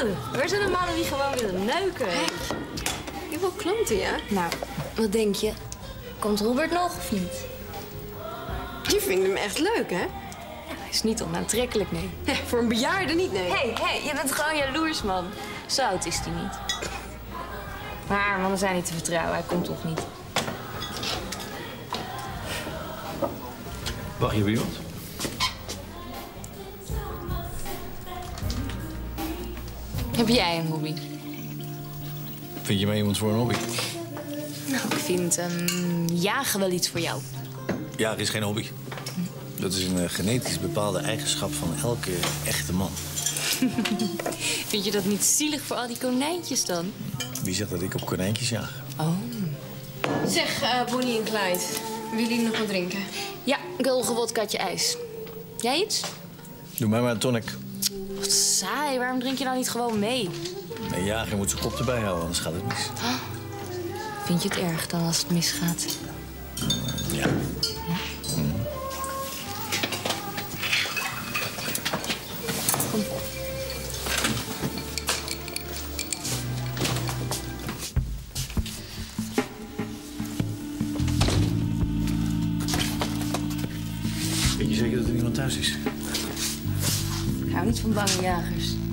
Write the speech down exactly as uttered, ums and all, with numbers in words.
Er zijn de mannen die gewoon willen neuken. Hey. Je hebt wel klanten, ja? Nou, wat denk je? Komt Robert nog of niet? Je vindt hem echt leuk, hè? Ja, hij is niet onaantrekkelijk, nee. Nee, voor een bejaarde niet, nee. Hé, hey, hey, je bent gewoon jaloers, man. Zo oud is hij niet. Maar mannen zijn niet te vertrouwen, hij komt toch niet. Wacht je op iemand? Heb jij een hobby? Vind je mij iemand voor een hobby? Nou, ik vind um, jagen wel iets voor jou. Jagen is geen hobby. Dat is een uh, genetisch bepaalde eigenschap van elke echte man. Vind je dat niet zielig voor al die konijntjes dan? Wie zegt dat ik op konijntjes jaag? Oh. Zeg, uh, Bonnie en Clyde, willen jullie nog wat drinken? Ja, gullige wodkaatje ijs. Jij iets? Doe mij maar een tonic. Wat saai, waarom drink je nou niet gewoon mee? Een jager moet zijn kop erbij houden, anders gaat het mis. Oh. Vind je het erg dan als het misgaat? Ja. Ja? Mm. Kom. Weet je zeker dat er niemand thuis is? Ik hou niet van bange jagers.